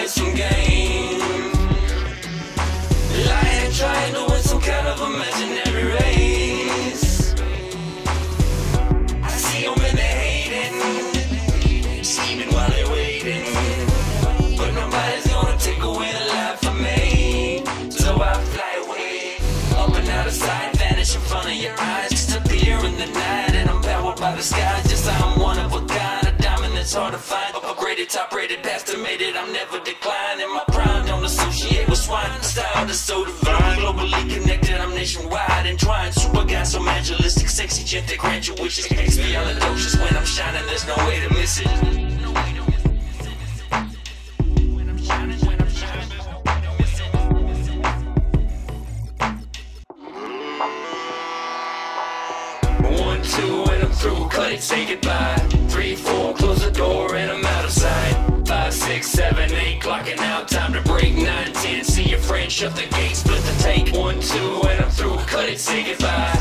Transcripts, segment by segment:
play some game. Lying, trying to win some kind of imaginary race. I see them and they hating, scheming while they're waiting, but nobody's gonna take away the life from me. So I fly away, up and out of sight, vanish in front of your eyes, disappear in the night, and I'm powered by the sky. Just I'm one of a kind, a diamond that's hard to find. Upgraded, top-rated, past-mated, I'm never declining. My prime don't associate with swine. Style that's so divine, globally connected, I'm nationwide entwined. Super guy, so magistic, sexy, gentle, grant your wishes. Makes me all atrocious when I'm shining, there's no way to miss it. One, two, and I'm through, cut it, say goodbye. 3, 4, close the door and I'm out of sight. 5, 6, 7, 8, clocking out, time to break. 9, 10, see your friend, shut the gate, split the take. 1, 2, and I'm through, cut it, say goodbye.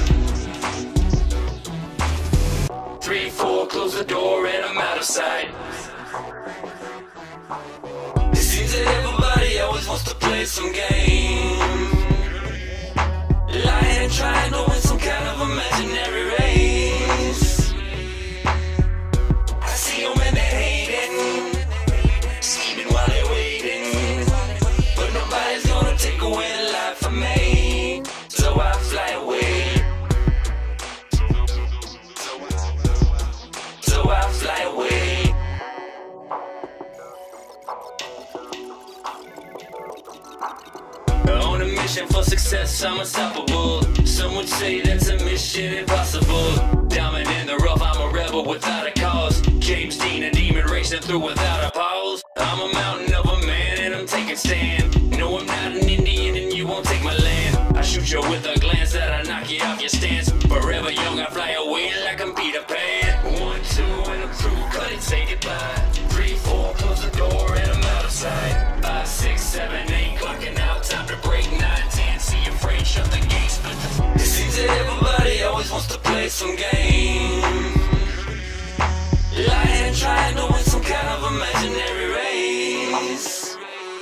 3, 4, close the door and I'm out of sight. It seems that everybody always wants to play some game. Lying, trying to win some kind of imaginary race. I see them and they're hating, scheming while they're waiting, but nobody's gonna take away the life from me. So I fly away. So I fly away. On a mission for success, I'm unstoppable. Some would say that's a mission impossible. Diamond in the rough, I'm a rebel without a cause. James Dean, a demon racing through without a pause. I'm a mountain of a man and I'm taking stand. No, I'm not an Indian and you won't take my land. I shoot you with a glance that I knock you off your stance. Forever young, I fly away like I'm Peter Pan. 1, 2, and I'm through, cut it, say goodbye. 3, 4, close the door and I'm out of sight. 5, 6, 7, 8, clocking out, time to break. 9, 10, see your friend, shut the gate, split the... It seems that everybody always wants to play some game. Lying, trying to win some kind of imaginary race.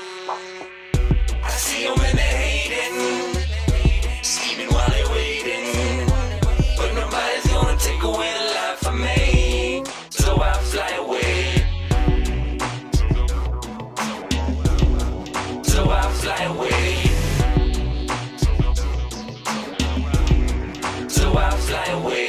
I see them and they're hating, scheming while they're waiting, but nobody's gonna take away the life from me. So I fly away. So I fly away. So I fly away.